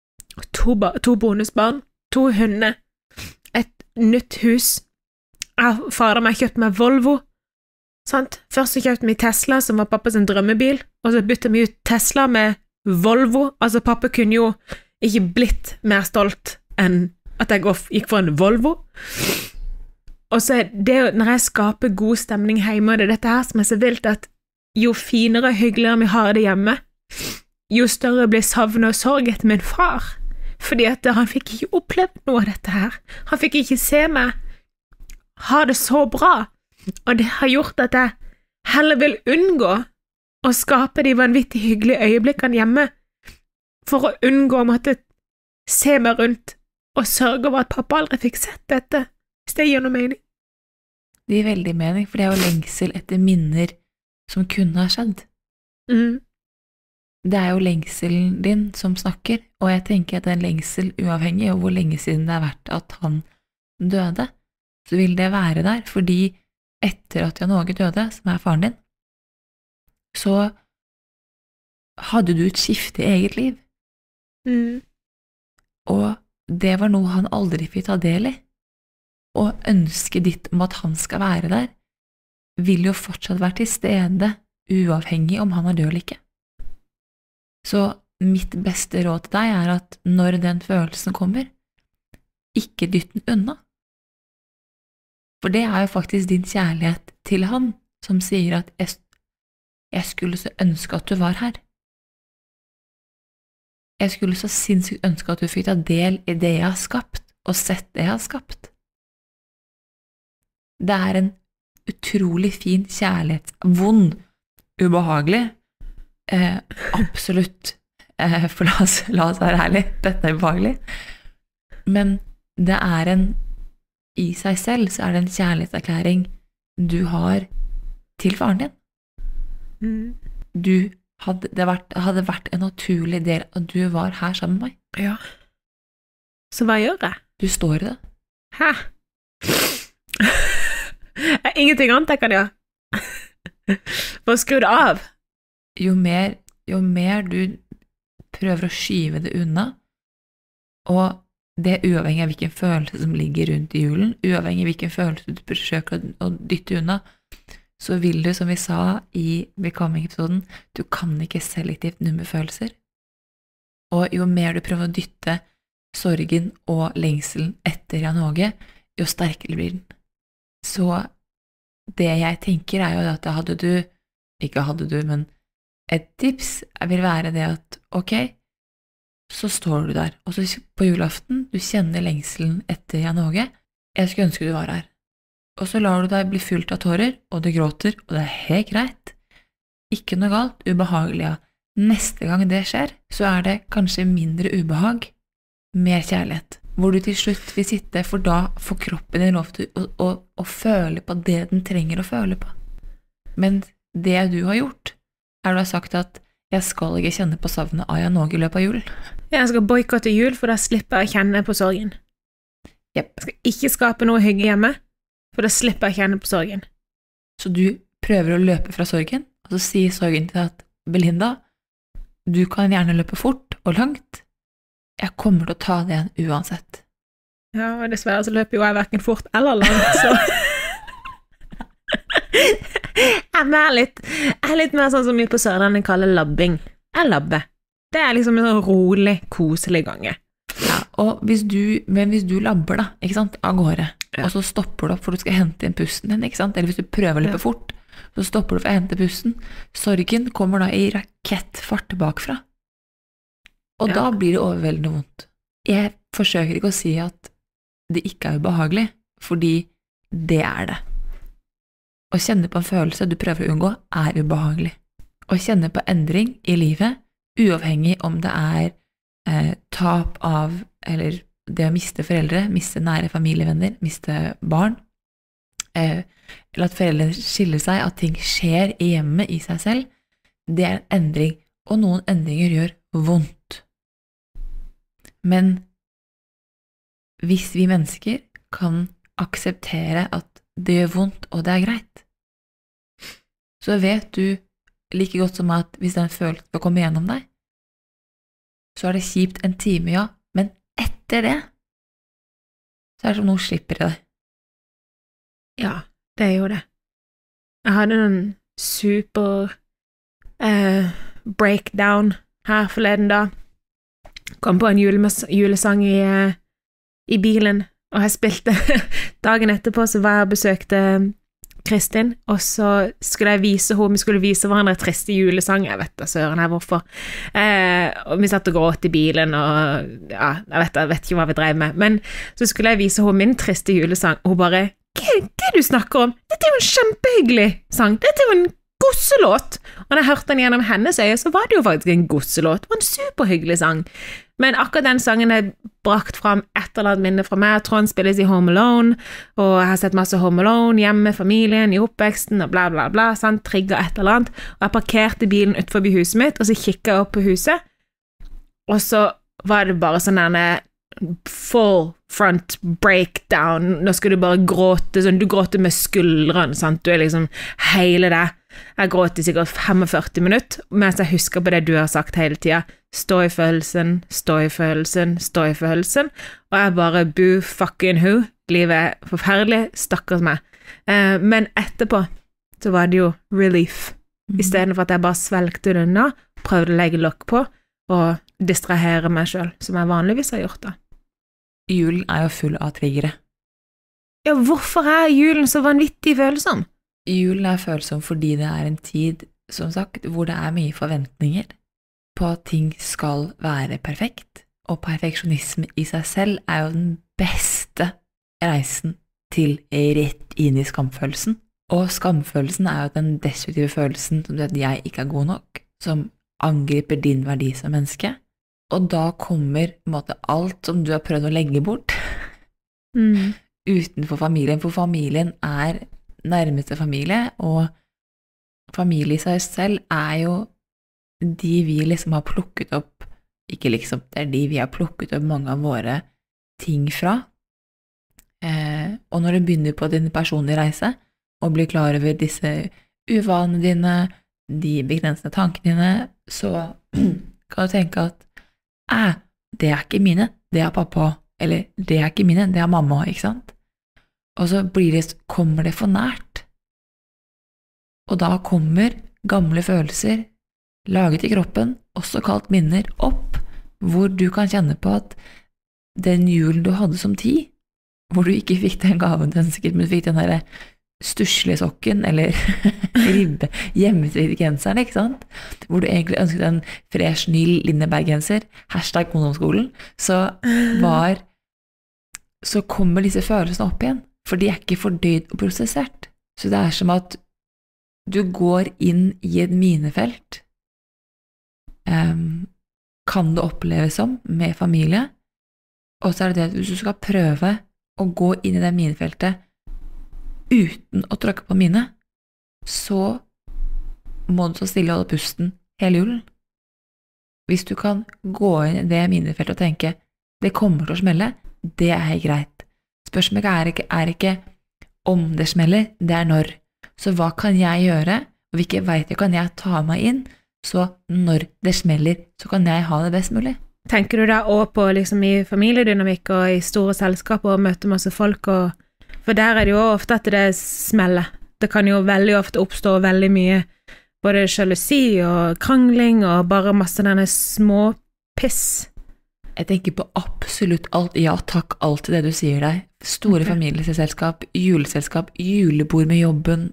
2 bonusbarn, 2 hunder, et nytt hus. Faren min kjøpte meg Volvo. Sant? Først så kjøpte vi Tesla, som var pappas drømmebil, og så bytte vi ut Tesla med Volvo. Altså pappa kunne jo ikke blitt mer stolt enn at jeg gikk for en Volvo. Og så er det når jeg skaper god stemning hjemme, og det er dette her som er så vilt, at jo finere og hyggeligere vi har det hjemme, jo større blir savnet og sorg etter min far. Fordi at han fikk ikke opplevd noe av dette her. Han fikk ikke se meg har det så bra, og det har gjort at jeg heller vil unngå å skape de vanvittig hyggelige øyeblikkene hjemme, for å unngå å måtte se meg rundt og sørge over at pappa aldri fikk sett dette, hvis det gir noe mening. Det gir veldig mening, for det er jo lengsel etter minner som kunne ha skjedd. Det er jo lengselen din som snakker, og jeg tenker at en lengsel, uavhengig av hvor lenge siden det har vært at han døde, så vil det være der, fordi etter at Jan Åge døde, som er faren din, så hadde du et skifte i eget liv. Og det var noe han aldri fikk ta del i. Og ønsket ditt om at han skal være der, vil jo fortsatt være til stede, uavhengig om han er død eller ikke. Så mitt beste råd til deg er at når den følelsen kommer, ikke dytt den unna. For det er jo faktisk din kjærlighet til han som sier at jeg skulle så ønske at du var her. Jeg skulle så sinnssykt ønske at du fikk ta del i det jeg har skapt, og sett det jeg har skapt. Det er en utrolig fin kjærlighet, vond, ubehagelig, absolutt, for la oss være ærlig, dette er ubehagelig, men det er i seg selv så er det en kjærlighetserklæring du har til faren din. Det hadde vært en naturlig del at du var her sammen med meg. Ja. Så hva gjør jeg? Du står i det. Hæ? Ingenting annet jeg kan gjøre. Bare skru det av. Jo mer du prøver å skyve det unna, og det er uavhengig av hvilken følelse som ligger rundt i julen, uavhengig av hvilken følelse du forsøker å dytte unna, så vil du, som vi sa i Becoming-episoden, du kan ikke selektivt numme følelser. Og jo mer du prøver å dytte sorgen og lengselen etter Jan Åge, jo sterkere blir den. Så det jeg tenker er jo at men et tips vil være det at, ok, så står du der, og så på julaften, du kjenner lengselen etter Jan Åge, jeg skulle ønske du var her. Og så lar du deg bli fylt av tårer, og du gråter, og det er helt greit. Ikke noe galt, ubehagelig, ja. Neste gang det skjer, så er det kanskje mindre ubehag, mer kjærlighet, hvor du til slutt vil sitte, for da får kroppen din lov til å føle på det den trenger å føle på. Men det du har gjort, er du har sagt at jeg skal ikke kjenne på savnet av Jan Åge i løpet av jul. Jeg skal boykotte jul, for da slipper jeg å kjenne på sorgen. Jeg skal ikke skape noe hygge hjemme, for da slipper jeg å kjenne på sorgen. Så du prøver å løpe fra sorgen, og så sier sorgen til deg at Belinda, du kan gjerne løpe fort og langt, jeg kommer til å ta det igjen uansett. Ja, og dessverre så løper jo jeg hverken fort eller langt, så jeg er litt mer sånn som vi på Sørlandet kaller labbing. Jeg labber. Det er liksom en sånn rolig, koselig gange. Ja, hvis du labber da, ikke sant, av gårde, og så stopper du opp for du skal hente inn pusten din, ikke sant, eller hvis du prøver å løpe fort, så stopper du for å hente pusten. Sorgen kommer da i rakettfart bakfra. Og da blir det overveldende vondt. Jeg forsøker ikke å si at det ikke er ubehagelig, fordi det er det. Å kjenne på en følelse du prøver å unngå er ubehagelig. Å kjenne på endring i livet, uavhengig om det er tap av, eller det å miste foreldre, miste nære familievenner, miste barn, eller at foreldrene skiller seg, at ting skjer i hjemmet i seg selv, det er en endring, og noen endringer gjør vondt. Men hvis vi mennesker kan akseptere at det gjør vondt, og det er greit, så vet du like godt som at hvis den følelsen skal komme gjennom deg, så er det kjipt en time, ja, men etter det, så er det som noe slipper i deg. Ja, det er jo det. Jeg hadde en super breakdown her forleden da. Kom på en julesang i bilen, og jeg spilte dagen etterpå, så var jeg og besøkte Kristin, og så skulle vi skulle vise hverandre triste julesang, jeg vet da søren her hvorfor, og vi satt og gråt i bilen, og ja, jeg vet ikke hva vi drev med, men så skulle jeg vise henne min triste julesang, og hun bare hva du snakker om? Dette jo en kjempehyggelig sang. Dette jo en gosselåt. Og når jeg hørte den gjennom hennes øye, så var det jo faktisk en gosselåt. Det var en superhyggelig sang. Men akkurat den sangen er brakt fram et eller annet minne fra meg. Jeg tror han spilles i Home Alone, og jeg har sett masse Home Alone hjemme med familien, i oppveksten, og bla bla bla, sant, trigget et eller annet. Og jeg parkerte bilen utenfor huset mitt, og så kikket jeg opp på huset, og så var det bare sånn denne full front breakdown. Nå skal du bare gråte, sånn, du gråter med skuldrene, sant, du liksom hele det. Jeg gråter i sikkert 45 minutter, mens jeg husker på det du har sagt hele tiden. Stå i følelsen, stå i følelsen, stå i følelsen, og jeg bare boo fucking who. Livet er forferdelig, stakkars meg. Men etterpå så var det jo relief. I stedet for at jeg bare svelgte det unna, prøvde å legge lokk på, og distrahere meg selv, som jeg vanligvis har gjort da. Julen er jo full av triggere. Ja, hvorfor er julen så vanvittig følsom? Julen er følsom fordi det er en tid, som sagt, hvor det er mye forventninger på at ting skal være perfekt, og perfeksjonisme i seg selv er jo den beste reisen til rett inn i skamfølelsen. Og skamfølelsen er jo den destruktive følelsen som at jeg ikke er god nok, som angriper din verdi som menneske, og da kommer på en måte alt som du har prøvd å legge bort utenfor familien, for familien er nærmeste familie, og familie i seg selv er jo de vi liksom har plukket opp, ikke liksom, det er de vi har plukket opp mange av våre ting fra. Og når du begynner på din personlige reise, og blir klar over disse uvanene dine, de begrensende tankene dine, så kan du tenke at det er ikke mine, det er pappa, eller det er ikke mine, det er mamma, ikke sant? Og så kommer det for nært. Og da kommer gamle følelser, laget i kroppen, også kalt minner, opp, hvor du kan kjenne på at den julen du hadde som 10, hvor du ikke fikk den gaven du ønsket, men du fikk den der stuslesokken, eller ribbe, hjemmestrikket genseren, ikke sant? Hvor du egentlig ønsket en fresh, ny Lindeberg-genser, #ungdomsskolen, så kommer disse følelsene opp igjen, for de er ikke fordøyd og prosessert. Så det er som at du går inn i et minefelt, kan det oppleves som med familie, og så er det det at hvis du skal prøve å gå inn i det minefeltet uten å tråkke på mine, så må du så stille holde pusten hele julen. Hvis du kan gå inn i det minefeltet og tenke det kommer til å smelle, det er helt greit. Spørsmålet er ikke om det smeller, det er når. Så hva kan jeg gjøre, og hvilke verktøy kan jeg ta meg inn, så når det smeller, så kan jeg ha det best mulig. Tenker du da også på liksom i familiedynamikk og i store selskaper og møte masse folk, for der er det jo ofte at det smeller. Det kan jo veldig ofte oppstå veldig mye, både sjalusi og krangling og bare masse denne små piss. Jeg tenker på absolutt alt, ja takk, alt det du sier deg. Store familieselskap, juleselskap, julebord med jobben,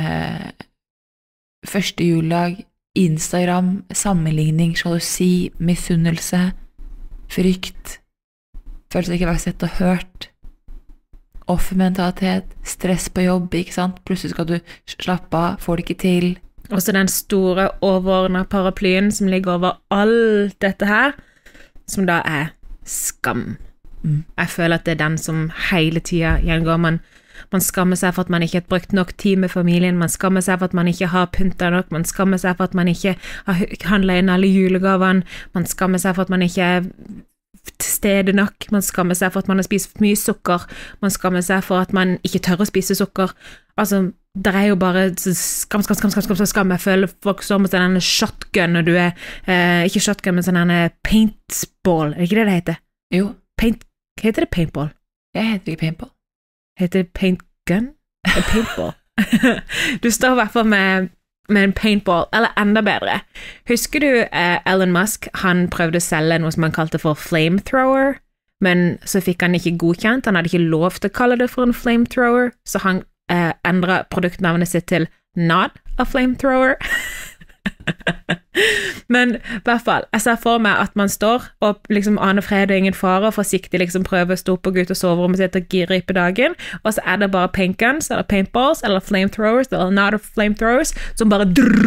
første juledag, Instagram, sammenligning, sjalusi, misunnelse, frykt, følelse ikke å være sett og hørt, offermentalitet, stress på jobb, ikke sant? Plutselig skal du slappe av, får det ikke til. Og så den store overordnede paraplyen som ligger over alt dette her, som da er skam. Jeg føler at det er den som hele tiden gjengår. Man skammer seg for at man ikke har brukt nok tid med familien, man skammer seg for at man ikke har pyntet nok, man skammer seg for at man ikke har handlet inn alle julegavene, man skammer seg for at man ikke er til stede nok, man skammer seg for at man har spist for mye sukker, man skammer seg for at man ikke tør å spise sukker. Altså, det er jo bare skam. Jeg føler folk står med sånn shotgun, og du er, ikke shotgun, men sånn paintball, er ikke det heter? Jo. Heter det paintball? Jeg heter ikke paintball. Heter det paintgun? Paintball. Du står i hvert fall med en paintball, eller enda bedre. Husker du Elon Musk, han prøvde å selge noe som han kalte for flamethrower, men så fikk han ikke godkjent, han hadde ikke lov til å kalle det for en flamethrower, så han endret produktnavnet sitt til not a flamethrower. Men i hvert fall, jeg ser for meg at man står og liksom aner fred og ingen fare, og forsiktig liksom prøver å stå opp og gå ut og soverommet sitt og gire på dagen, og så det bare paint guns, eller paintballs, eller flamethrowers, eller not flamethrowers, som bare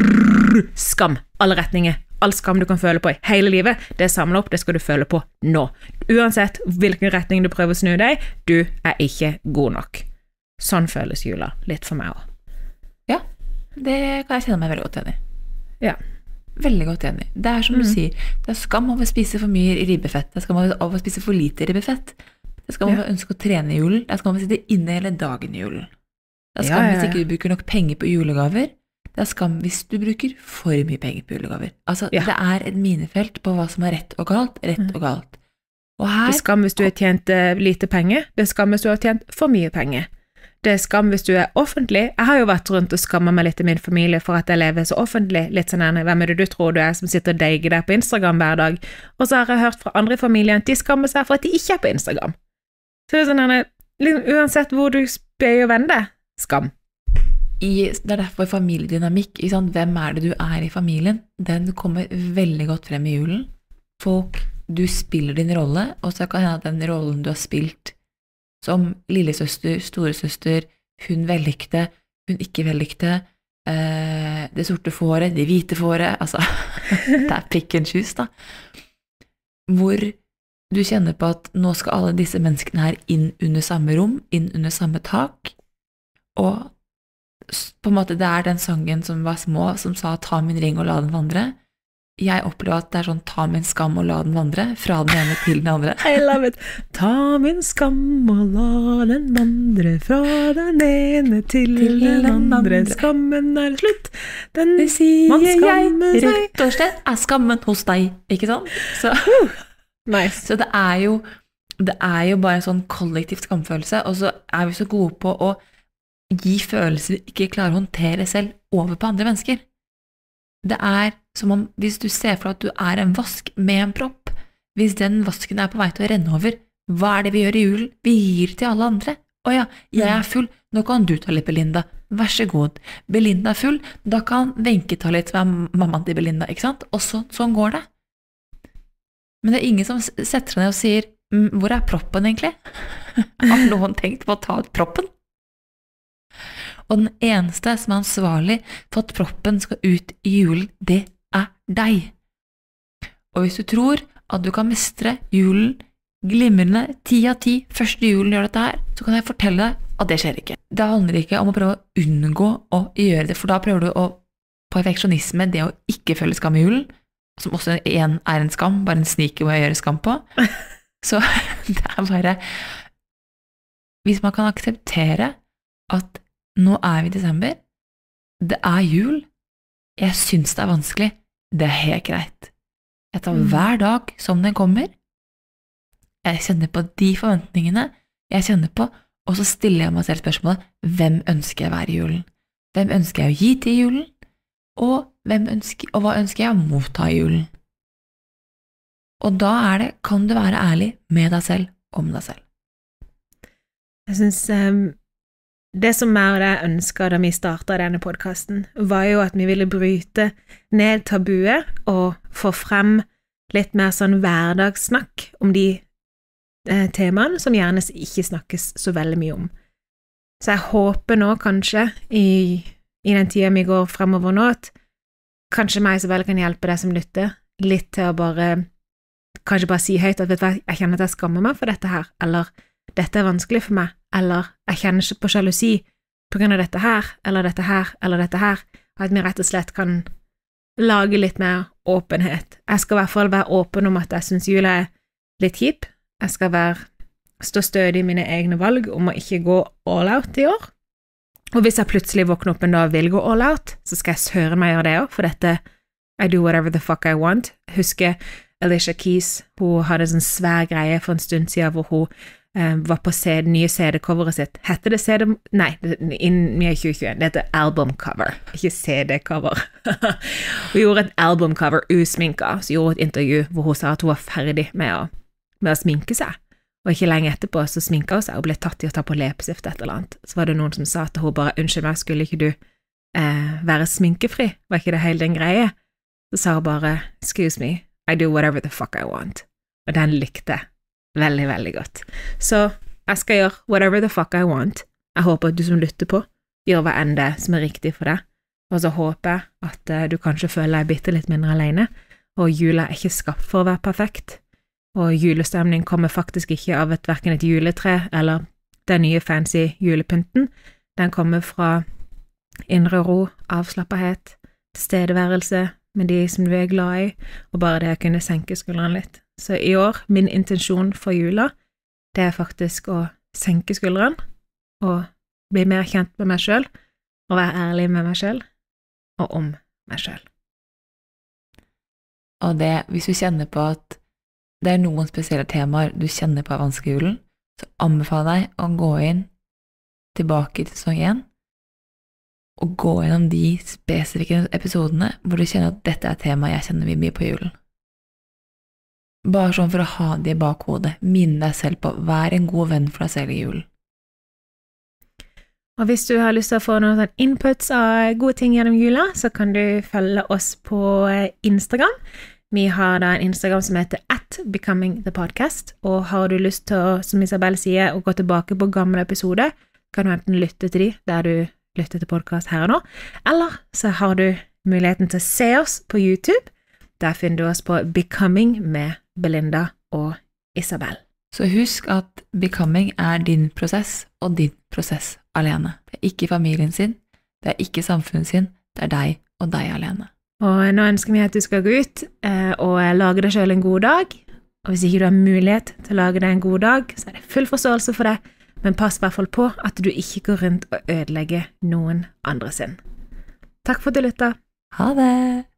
skam, alle retninger. All skam du kan føle på i hele livet, det samler opp, det skal du føle på nå. Uansett hvilken retning du prøver å snu deg, du ikke god nok. Sånn føles jula, litt for meg også. Ja, det kan jeg kjenne meg veldig godt igjen i. Ja. Veldig godt igjen i. Det som du sier, det skam over å spise for mye ribbefett, det skam over å spise for lite ribbefett, det skam over å ønske å trene i julen, det skam over å sitte inne hele dagen i julen. Det skam hvis ikke du bruker nok penger på julegaver, det skam hvis du bruker for mye penger på julegaver. Altså, det et minefelt på hva som rett og galt, og galt. Og her, det skam hvis du har tjent lite penger, det skam hvis du har tjent for mye penger. Det skam hvis du offentlig. Jeg har jo vært rundt og skammet meg litt i min familie for at jeg lever så offentlig, litt sånn hvem det du tror du som sitter og deiger deg på Instagram hver dag, og så har jeg hørt fra andre i familien at de skammer seg for at de ikke på Instagram. Så det sånn uansett hvor du spør og vender, skam. Det derfor familiedynamikk, hvem det du i familien, den kommer veldig godt frem i julen. Du spiller din rolle, og så kan hende at den rollen du har spilt som lillesøster, storesøster, hun vellykte, hun ikke vellykte, det sorte fåret, det hvite fåret, altså, det pick and choose da, hvor du kjenner på at nå skal alle disse menneskene her inn under samme rom, inn under samme tak, og på en måte det den sangen som var små, som sa ta min ring og la den vandre. Jeg opplever at det sånn ta min skam og la den vandre, fra den ene til den andre. I love it. Ta min skam og la den vandre, fra den ene til den andre. Skammen slutt. Den det sier jeg, rett og slett skammen hos deg, ikke sant? Så, nice. Så det jo bare en sånn kollektiv skamfølelse, og så vi så gode på å gi følelser vi ikke klarer å håndtere selv over på andre mennesker. Det som om hvis du ser for at du en vask med en propp, hvis den vasken på vei til å renne over, hva det vi gjør i julen? Vi gir til alle andre. Åja, jeg full, nå kan du ta litt Belinda, vær så god. Belinda full, da kan Wenche ta litt som mammaen til Belinda, ikke sant? Og sånn går det. Men det ingen som setter seg ned og sier, hvor proppen egentlig? Har noen tenkt på å ta ut proppen? Og den eneste som ansvarlig for at proppen skal ut i julen, det deg. Og hvis du tror at du kan mestre julen glimrende 10 av 10 første julen gjør dette her, så kan jeg fortelle deg at det skjer ikke. Det handler ikke om å prøve å unngå å gjøre det, for da prøver du å perfeksjonisme, det å ikke føle skam i julen, som også en skam, bare en sniker hvor jeg gjør skam på. Så det bare hvis man kan akseptere at nå vi i desember, det jul, jeg synes det vanskelig, det helt greit. Jeg tar hver dag som den kommer, jeg kjenner på de forventningene jeg kjenner på, og så stiller jeg meg selv spørsmålet, hvem ønsker jeg å være i julen? Hvem ønsker jeg å gi til julen? Og hva ønsker jeg å motta i julen? Og da kan du være ærlig med deg selv, om deg selv. Jeg synes det som jeg og deg ønsket da vi startet denne podcasten, var jo at vi ville bryte ned tabuet og få frem litt mer sånn hverdagssnakk om de temaene som gjerne ikke snakkes så veldig mye om. Så jeg håper nå kanskje i den tiden vi går fremover nå, at kanskje meg så vel kan hjelpe deg som lytter litt til å kanskje bare si høyt at vet du hva, jeg kjenner at jeg skammer meg for dette her, eller dette vanskelig for meg, eller jeg kjenner ikke på sjalusi på grunn av dette her, eller dette her, eller dette her, at vi rett og slett kan lage litt mer åpenhet. Jeg skal i hvert fall være åpen om at jeg synes jula litt kjip. Jeg skal stå stødig i mine egne valg om å ikke gå all out i år. Og hvis jeg plutselig våkner opp en dag og vil gå all out, så skal jeg søren meg gjøre det også, for dette I do whatever the fuck I want. Husker Alicia Keys, hun hadde en sånn svær greie for en stund siden hvor hun var på nye CD-coveret sitt. Hette det CD? Nei, i 2021. Det heter album-cover, ikke CD-cover. Hun gjorde et album-cover usminka, så gjorde hun et intervju hvor hun sa at hun var ferdig med å sminke seg. Og ikke lenge etterpå så sminket hun seg og ble tatt i å ta på leppestift et eller annet. Så var det noen som sa til hun bare, unnskyld meg, skulle ikke du være sminkefri, var ikke det helt en greie? Så sa hun bare, excuse me, I do whatever the fuck I want. Og den likte jeg veldig, veldig godt. Så jeg skal gjøre whatever the fuck I want. Jeg håper at du som lytter på, gjør hva enn det som riktig for deg. Og så håper jeg at du kanskje føler deg bitte litt mindre alene, og jula ikke skapt for å være perfekt. Og julestemning kommer faktisk ikke av hverken et juletre eller den nye fancy julepynten. Den kommer fra indre ro, avslappethet, tilstedeværelse med de som du er glad i, og bare det å kunne senke skuldrene litt. Så i år, min intensjon for jula, det er faktisk å senke skuldrene, og bli mer kjent med meg selv, og være ærlig med meg selv, og om meg selv. Og det, hvis du kjenner på at det er noen spesielle temaer du kjenner på av vanskejulen, så anbefaler jeg deg å gå inn tilbake til sesong 1 og gå gjennom de spesifikke episodene hvor du kjenner at dette er tema jeg kjenner mye på julen. Bare sånn for å ha det i bakhodet, minne deg selv på, vær en god venn for deg selv i julen. Og hvis du har lyst til å få noen inputs av gode ting gjennom jula, så kan du følge oss på Instagram. Vi har da en Instagram som heter @becomingthepodcast, og har du lyst til å, som Isabel sier, å gå tilbake på gamle episoder, kan du enten lytte til de der du lytter til podcast her og nå, eller så har du muligheten til å se oss på YouTube. Der finner du oss på Becoming med Belinda og Isabel. Så husk at becoming er din prosess, og din prosess alene. Det er ikke familien sin, det er ikke samfunnet sin, det er deg og deg alene. Og nå ønsker vi at du skal gå ut og lage deg selv en god dag, og hvis ikke du har mulighet til å lage deg en god dag, så er det full forståelse for det, men pass i hvert fall på at du ikke går rundt og ødelegger noen andre sin. Takk for at du lyttet. Ha det!